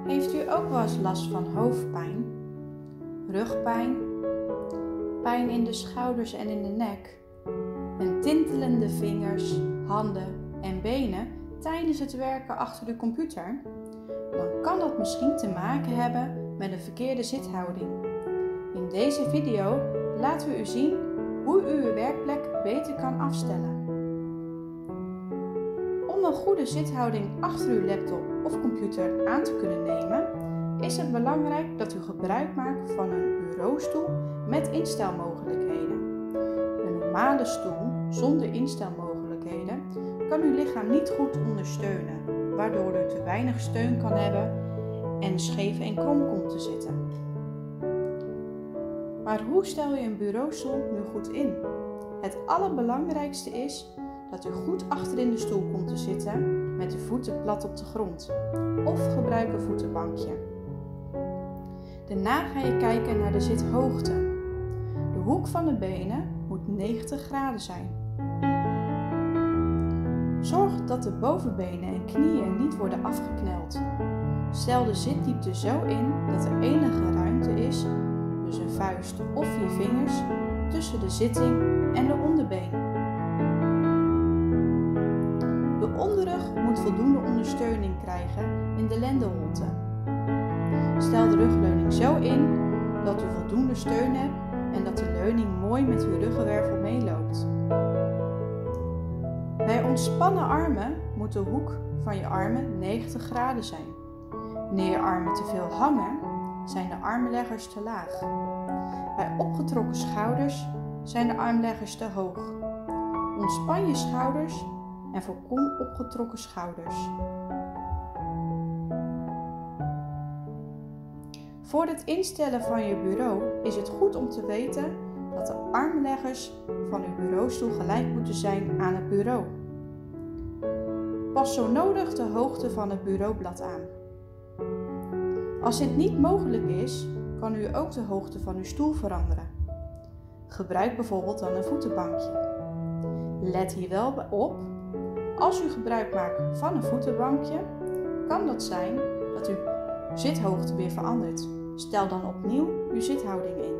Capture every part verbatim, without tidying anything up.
Heeft u ook wel eens last van hoofdpijn, rugpijn, pijn in de schouders en in de nek en tintelende vingers, handen en benen tijdens het werken achter de computer? Dan kan dat misschien te maken hebben met een verkeerde zithouding. In deze video laten we u zien hoe u uw werkplek beter kan afstellen. Om een goede zithouding achter uw laptop of computer aan te kunnen nemen, is het belangrijk dat u gebruik maakt van een bureaustoel met instelmogelijkheden. Een normale stoel zonder instelmogelijkheden kan uw lichaam niet goed ondersteunen, waardoor u te weinig steun kan hebben en scheef en krom komt te zitten. Maar hoe stel je een bureaustoel nu goed in? Het allerbelangrijkste is dat u goed achter in de stoel komt te zitten met de voeten plat op de grond of gebruik een voetenbankje. Daarna ga je kijken naar de zithoogte. De hoek van de benen moet negentig graden zijn. Zorg dat de bovenbenen en knieën niet worden afgekneld. Stel de zitdiepte zo in dat er enige ruimte is, dus een vuist of vier vingers, tussen de zitting en de onderbeen. De onderrug moet voldoende ondersteuning krijgen in de lendenholte. Stel de rugleuning zo in dat u voldoende steun hebt en dat de leuning mooi met uw ruggenwervel meeloopt. Bij ontspannen armen moet de hoek van je armen negentig graden zijn. Wanneer je armen te veel hangen, zijn de armleggers te laag. Bij opgetrokken schouders zijn de armleggers te hoog. Ontspan je schouders en voorkom opgetrokken schouders. Voor het instellen van je bureau is het goed om te weten dat de armleggers van uw bureaustoel gelijk moeten zijn aan het bureau. Pas zo nodig de hoogte van het bureaublad aan. Als dit niet mogelijk is, kan u ook de hoogte van uw stoel veranderen. Gebruik bijvoorbeeld dan een voetenbankje. Let hier wel op, als u gebruik maakt van een voetenbankje, kan dat zijn dat uw zithoogte weer verandert. Stel dan opnieuw uw zithouding in.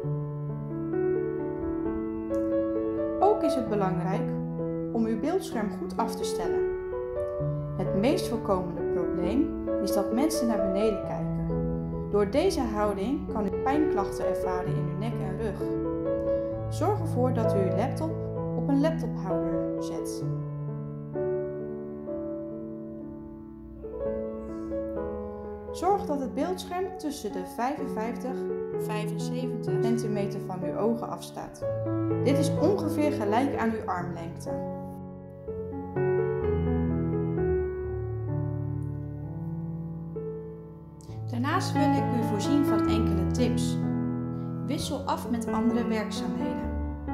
Ook is het belangrijk om uw beeldscherm goed af te stellen. Het meest voorkomende probleem is dat mensen naar beneden kijken. Door deze houding kan u pijnklachten ervaren in uw nek en rug. Zorg ervoor dat u uw laptop op een laptophouder zet. Zorg dat het beeldscherm tussen de vijfenvijftig en vijfenzeventig centimeter van uw ogen afstaat. Dit is ongeveer gelijk aan uw armlengte. Daarnaast wil ik u voorzien van enkele tips. Wissel af met andere werkzaamheden.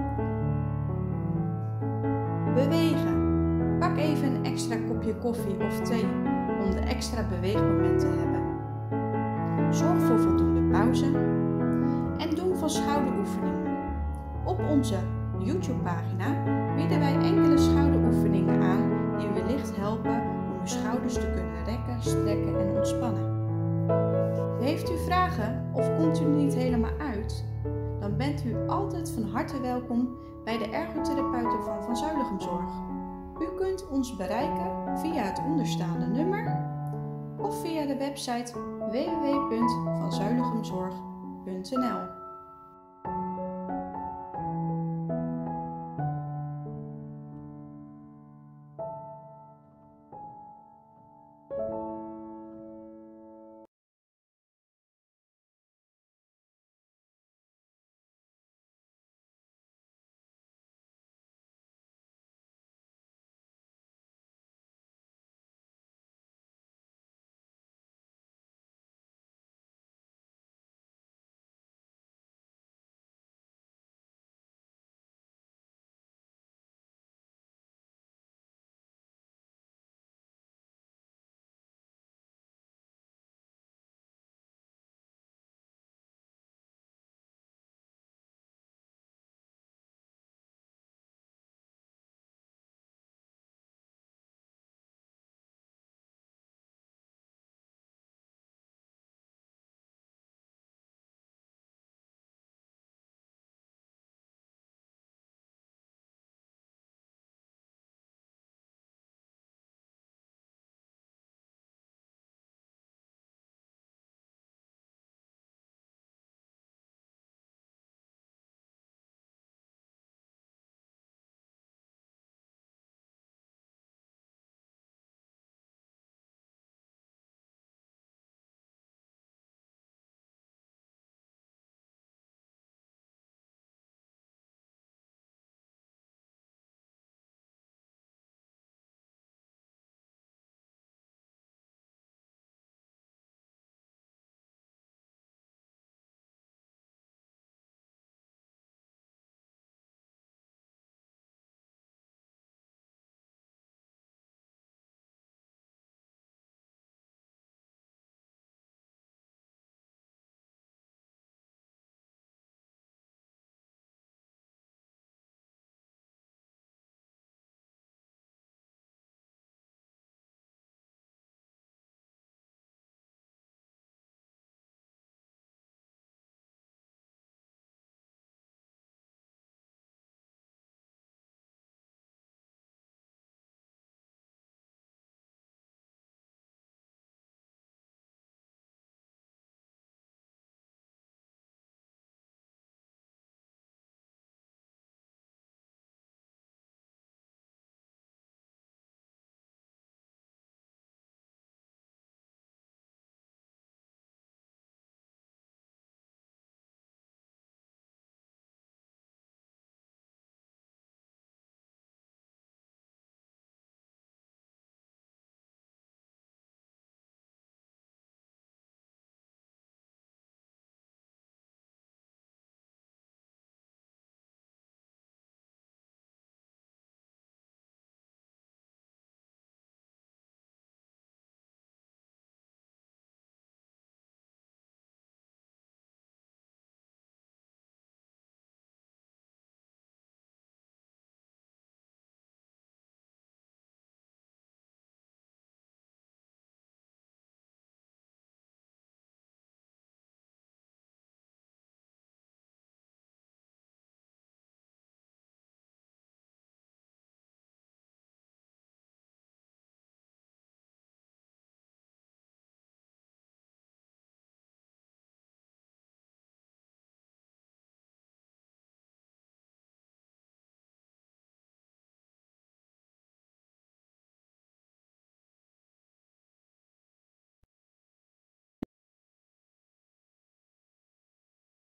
Bewegen. Pak even een extra kopje koffie of thee om de extra beweegmoment te hebben. Zorg voor voldoende pauze en doen van schouderoefeningen. Op onze YouTube-pagina bieden wij enkele schouderoefeningen aan die u wellicht helpen om uw schouders te kunnen rekken, strekken en ontspannen. Heeft u vragen of komt u niet helemaal uit? Dan bent u altijd van harte welkom bij de ergotherapeuten van Van Zuilichem-Zorg. U kunt ons bereiken via het onderstaande nummer of via de website w w w punt van zuilichem zorg punt n l.